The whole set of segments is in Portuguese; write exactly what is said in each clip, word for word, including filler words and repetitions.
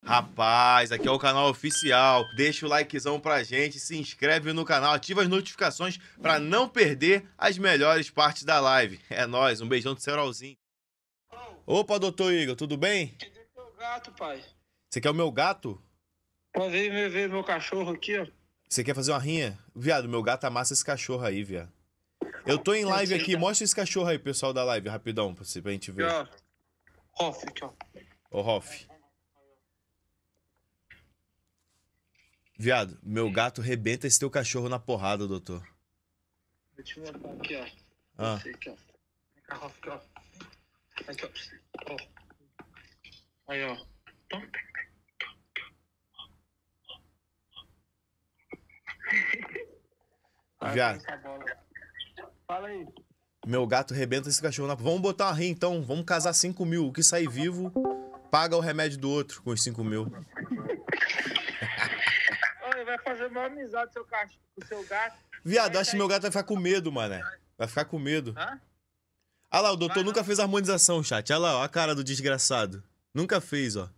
Rapaz, aqui é o canal oficial. Deixa o likezão pra gente, se inscreve no canal, ativa as notificações pra não perder as melhores partes da live. É nóis, um beijão do Cerolzinho. Opa, doutor Igor, tudo bem? Cadê teu gato, pai? Você quer o meu gato? Pode vir ver, ver meu cachorro aqui, ó. Você quer fazer uma rinha? Viado, meu gato amassa esse cachorro aí, viado. Eu tô em live aqui, mostra esse cachorro aí, pessoal da live, rapidão, pra, você, pra gente ver. Aqui, ó. Hoff, aqui, ó. Ô, Hoff. Viado, meu gato rebenta esse teu cachorro na porrada, doutor. Vou te mostrar aqui, ó. Ah. Esse aqui, ó. Vem cá, Hoff, aqui, ó. Aqui, ó. Ó. Aí, ó. Tom. Viado. Fala aí. Meu gato rebenta esse cachorro na... Vamos botar uma rinha, então. Vamos casar cinco mil. O que sair vivo, paga o remédio do outro com os cinco mil. Olha, vai fazer uma amizade com seu cachorro, com seu gato. Viado, acho que meu gato vai ficar com medo, mané. Vai ficar com medo. Hã? Ah lá, o doutor Vai, nunca não. fez harmonização, chat. Olha lá, ó, a cara do desgraçado. Nunca fez, ó.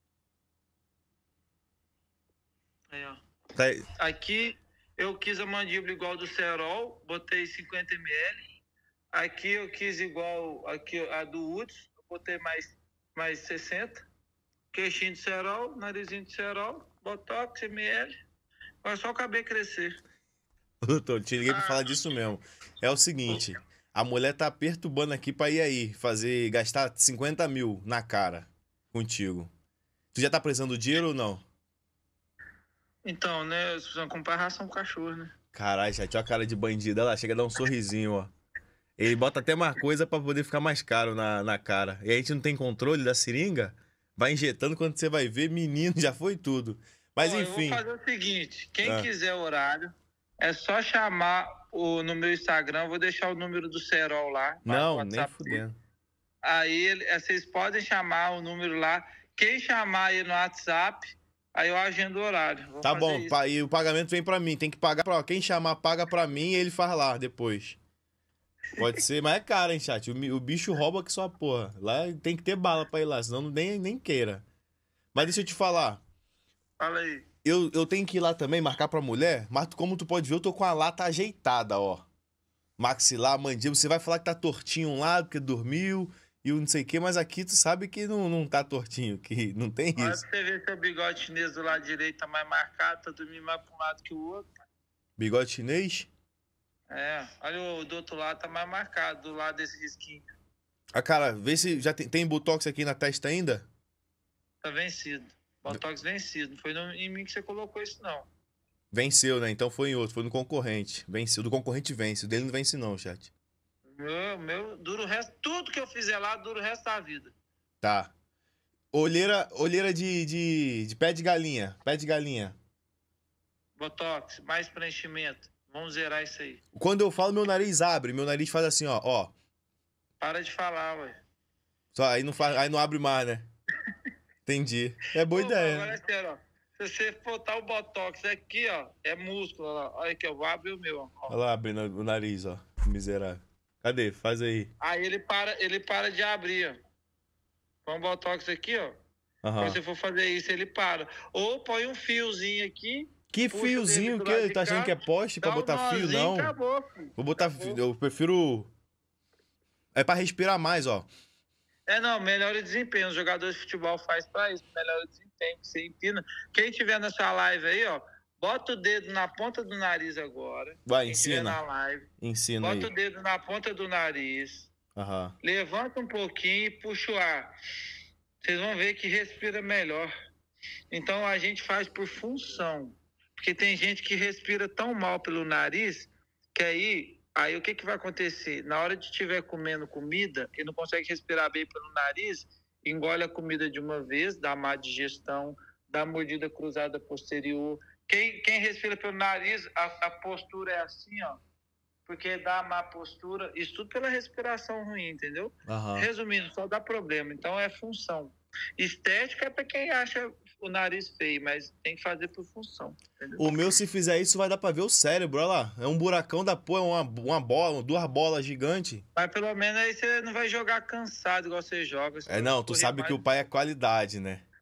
Aí, ó. Tá... Aqui eu quis a mandíbula igual do Cerol, botei cinquenta mililitros. Aqui eu quis igual aqui, a do Hudson, eu botei mais, mais sessenta. Queixinho de Cerol, narizinho de Cerol, botox, ml. Vai só o cabelo crescer. Doutor, te liguei pra Ah. falar disso mesmo. É o seguinte, a mulher tá perturbando aqui pra ir aí, fazer, gastar cinquenta mil na cara contigo. Tu já tá precisando do dinheiro ou não? Então, né, vocês precisam comprar ração pro cachorro, né? Caralho, chat, olha a cara de bandido. Olha lá, chega a dar um sorrisinho, ó. Ele bota até mais coisa pra poder ficar mais caro na, na cara. E a gente não tem controle da seringa, vai injetando, quando você vai ver, menino, já foi tudo. Mas Ó, enfim. Eu vou fazer o seguinte, quem Ah. quiser horário, é só chamar o, no meu Instagram, eu vou deixar o número do Cerol lá. Não, o nem WhatsApp dele. fudendo. Aí ele- é, vocês podem chamar o número lá. Quem chamar aí no WhatsApp, aí eu agendo o horário. Vou Tá fazer bom, isso. pa- e o pagamento vem pra mim. Tem que pagar pra quem chamar, paga pra mim e ele faz lá depois. Pode ser, mas é caro, hein, chat? O, mi- o bicho rouba que só porra. Lá tem que ter bala pra ir lá, senão não- nem, nem queira. Mas deixa eu te falar. Fala aí. Eu, eu tenho que ir lá também, marcar pra mulher, mas tu- como tu pode ver, eu tô com a lata ajeitada, ó. Maxilar, mandíbula, você vai falar que tá tortinho um lado, porque dormiu, e o não sei o que, mas aqui tu sabe que não, não tá tortinho, que não tem Olha isso. pra você ver seu bigode chinês do lado direito tá mais marcado, tá dormindo mais pra um lado que o outro. Bigode chinês? É, olha o do outro lado tá mais marcado, do lado desse risquinho. Ah, cara, vê se já tem, tem botox aqui na testa ainda? Tá vencido. Botox vencido. Não foi no- em mim que você colocou isso, não. Venceu, né? Então foi em outro, foi no concorrente. Venceu, do concorrente vence, o dele não vence não, chat. Meu, meu, dura o resto. Tudo que eu fizer lá dura o resto da vida. Tá. Olheira, olheira de, de, de pé de galinha, pé de galinha. Botox, mais preenchimento. Vamos zerar isso aí. Quando eu falo, meu nariz abre, meu nariz faz assim, ó, ó. Para de falar, ué. Só, aí, não faz, aí não abre mais, né? Entendi. É boa Pô, ideia. Agora é sério, ó. Se você botar o Botox aqui, ó, é músculo, ó. Olha aqui, eu vou abrir o meu, ó. Olha lá, abrindo o nariz, ó. Miserável. Cadê? Faz aí. Aí ele para, ele para de abrir, ó. Põe o Botox aqui, ó. Aham. Quando você for fazer isso, ele para. Ou põe um fiozinho aqui. Que puxa o fiozinho dedo do que lado ele de tá achando cá, que é poste pra dá um botar fio? nozinho, Não. Acabou, filho. Vou botar Acabou. fio. Eu prefiro. É pra respirar mais, ó. É, não, melhora o desempenho. Os jogadores de futebol faz pra isso, melhora o desempenho. Você empina. Quem tiver nessa live aí, ó, bota o dedo na ponta do nariz agora. Vai, Quem tiver ensina. na live, Ensina aí. bota o dedo na ponta do nariz, Aham. levanta um pouquinho e puxa o ar. Vocês vão ver que respira melhor. Então a gente faz por função. Porque tem gente que respira tão mal pelo nariz que aí, aí o que, que vai acontecer? Na hora de estiver comendo comida, ele não consegue respirar bem pelo nariz, engole a comida de uma vez, dá má digestão, dá mordida cruzada posterior. Quem, quem respira pelo nariz, a, a postura é assim, ó. Porque dá má postura, isso tudo pela respiração ruim, entendeu? Aham. Resumindo, só dá problema. Então é função. Estética é para quem acha o nariz feio, mas tem que fazer por função. Entendeu? O meu, se fizer isso, vai dar pra ver o cérebro, olha lá. É um buracão da porra, uma, uma bola, duas bolas gigantes. Mas pelo menos aí você não vai jogar cansado igual você joga. Você É, vai não, tu correr sabe mais. que o pai é qualidade, né?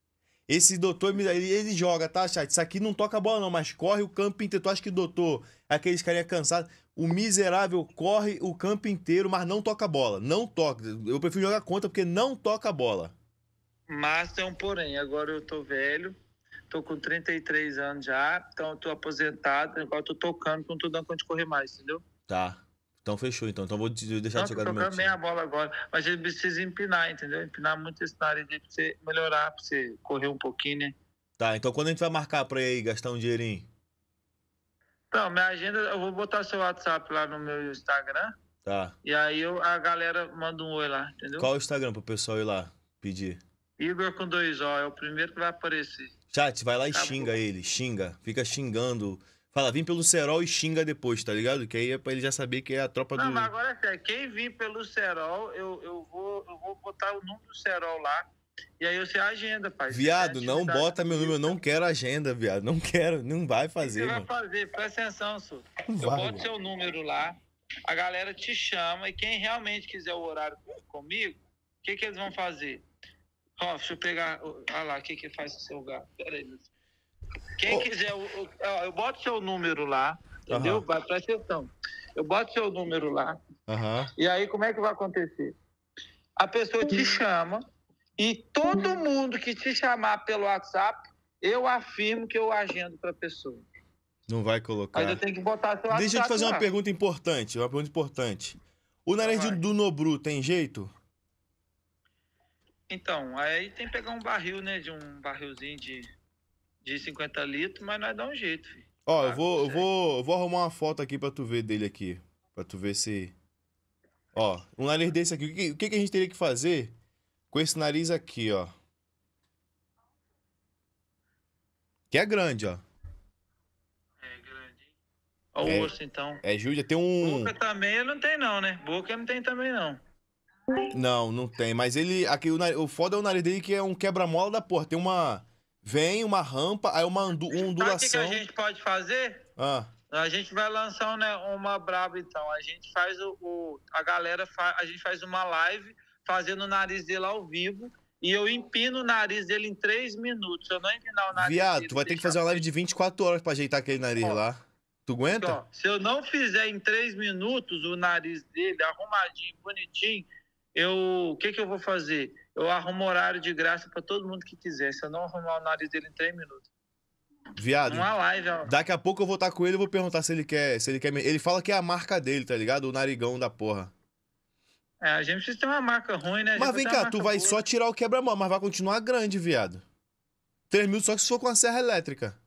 Esse doutor, ele, ele joga, tá, chat? Isso aqui não toca a bola não, mas corre o campo inteiro. Tu acha que doutor, aqueles carinha cansados, o miserável corre o campo inteiro, mas não toca a bola. Não toca. Eu prefiro jogar contra porque não toca a bola. Mas tem um porém. Agora eu tô velho, tô com trinta e três anos já, então eu tô aposentado, agora eu tô tocando, não tô dando conta de correr mais, entendeu? Tá. Então fechou, então. Então vou deixar de Não, chegar tô no meu tocando bem time. a bola agora, mas ele precisa empinar, entendeu? Empinar muito esse nariz aí pra você melhorar, pra você correr um pouquinho, né? Tá, então quando a gente vai marcar pra ir aí, gastar um dinheirinho? Então, minha agenda, eu vou botar seu WhatsApp lá no meu Instagram, Tá. e aí eu, a galera manda um oi lá, entendeu? Qual o Instagram pro pessoal ir lá pedir? Igor com dois O, é o primeiro que vai aparecer. Chat, vai lá e Tá xinga bom. ele, xinga. Fica xingando. Fala, vim pelo Serol e xinga depois, tá ligado? Que aí é pra ele já saber que é a tropa Não, do... mas agora é sério, quem vir pelo Serol, eu, eu, vou, eu vou botar o número do Serol lá, e aí você agenda, pai. Você Viado, tem não atividade bota meu número, eu não comigo. quero agenda, viado. Não quero, não vai O que fazer, você vai mano. fazer? Presta atenção, Su. Não Eu vai, boto mano. seu número lá, a galera te chama, e quem realmente quiser o horário comigo, o que, que eles vão fazer? Ó, deixa eu pegar. Olha lá, o que, que faz o seu gato? Pera aí, meu filho. Quem Ô. quiser, o- o- ó, eu boto seu número lá, entendeu? Aham. Vai, presta atenção. Eu boto seu número lá, Aham. e aí como é que vai acontecer? A pessoa te chama, e todo mundo que te chamar pelo WhatsApp, eu afirmo que eu agendo pra pessoa. Não vai Mas colocar. eu tenho que botar seu WhatsApp. Deixa eu te fazer uma lá. pergunta importante, uma pergunta importante. O nariz Vai. do, do Nobru tem jeito? Então, aí tem que pegar um barril, né? De um barrilzinho de, de cinquenta litros, mas nós dá um jeito, filho. Ó, Ah, eu vou, eu consegue. vou, eu vou arrumar uma foto aqui pra tu ver dele aqui. Pra tu ver se... Ó, um nariz desse aqui. O que, o que que a gente teria que fazer com esse nariz aqui, ó? Que é grande, ó. É grande. Ó, É. o osso, então. É Júlia, tem um... Boca também não tem, não, né? Boca não tem também, não. Não, não tem. Mas ele... Aqui, o, nariz, o foda é o nariz dele que é um quebra-mola da porra. Tem uma... Vem uma rampa, aí uma andu- uma Sabe o que, que ondulação. a gente pode fazer? Ah, A gente vai lançar um, né, uma braba, então. A gente faz o... o- a galera, fa, a gente faz uma live fazendo o nariz dele ao vivo. E eu empino o nariz dele em três minutos. Se eu não empinar o nariz viado, dele... tu vai ter que deixar- fazer uma live de vinte e quatro horas pra ajeitar aquele nariz Ó. lá. Tu aguenta? Ó, se eu não fizer em três minutos o nariz dele arrumadinho, bonitinho, eu, o que que eu vou fazer? Eu arrumo horário de graça para todo mundo que quiser. Se eu não arrumar o nariz dele em três minutos. Viado, Numa live, ó. daqui a pouco eu vou estar com ele e vou perguntar se ele quer, se ele quer... me- Ele fala que é a marca dele, tá ligado? O narigão da porra. É, a gente precisa ter uma marca ruim, né? A gente Mas vem precisa ter uma cá, tu marca vai boa. só tirar o quebra-mão, mas vai continuar grande, viado. Três minutos só que se for com a serra elétrica.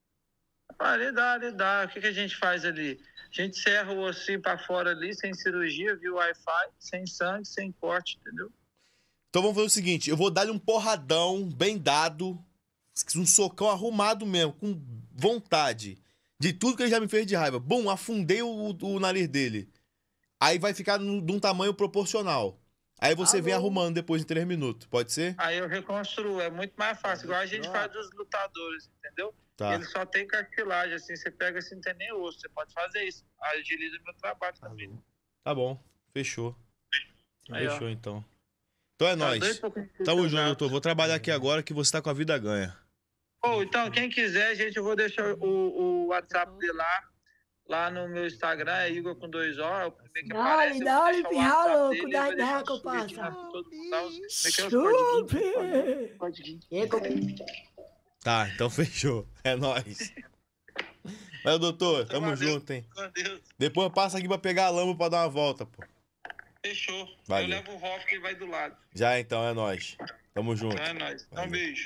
Ah, ali dá, ali dá. O que que a gente faz ali? A gente serra o ossinho para fora ali, sem cirurgia, via Wi-Fi, sem sangue, sem corte, entendeu? Então vamos fazer o seguinte, eu vou dar-lhe um porradão bem dado, um socão arrumado mesmo, com vontade, de tudo que ele já me fez de raiva. Bum, afundei o, o nariz dele. Aí vai ficar num- de um tamanho proporcional. Aí você vem Alô? arrumando depois de três minutos, pode ser? Aí eu reconstruo, é muito mais fácil, igual a gente faz dos lutadores, entendeu? Tá. Ele só tem cartilagem, assim, você pega assim, não tem nem osso, você pode fazer isso. Agiliza o meu trabalho também. Tá bom, fechou. Aí, ó. Fechou então. Então é Tá nóis. doido pra conhecer Tamo seu junto, gato. doutor. Vou trabalhar aqui agora que você tá com a vida ganha. Ô, então, quem quiser, gente, eu vou deixar o, o WhatsApp dele lá, lá no meu Instagram, é Igor com dois O, é o primeiro que Dá-lhe, aparece. eu vou dá-lhe, deixar o pirra, WhatsApp louco, dele, dá eu vou deixar ideia que eu um subidinho lá passo. pra todo mundo dar os- como é que é os codiguinhos? Chupe! Codiguinho. E com- Tá, então fechou. É nóis. Valeu, doutor. Tamo Valeu. junto, hein? Com Deus. Depois passa aqui pra pegar a lama pra dar uma volta, pô. Fechou. Valeu. Eu levo o Rolf que ele vai do lado. Já então, é nóis. Tamo junto. É nóis. Então, Valeu. beijo.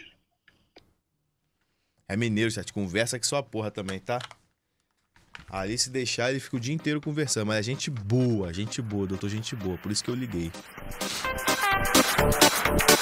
É mineiro, chat. Conversa com sua porra também, tá? Ali se deixar, ele fica o dia inteiro conversando. Mas é gente boa, gente boa, doutor, gente boa. Por isso que eu liguei.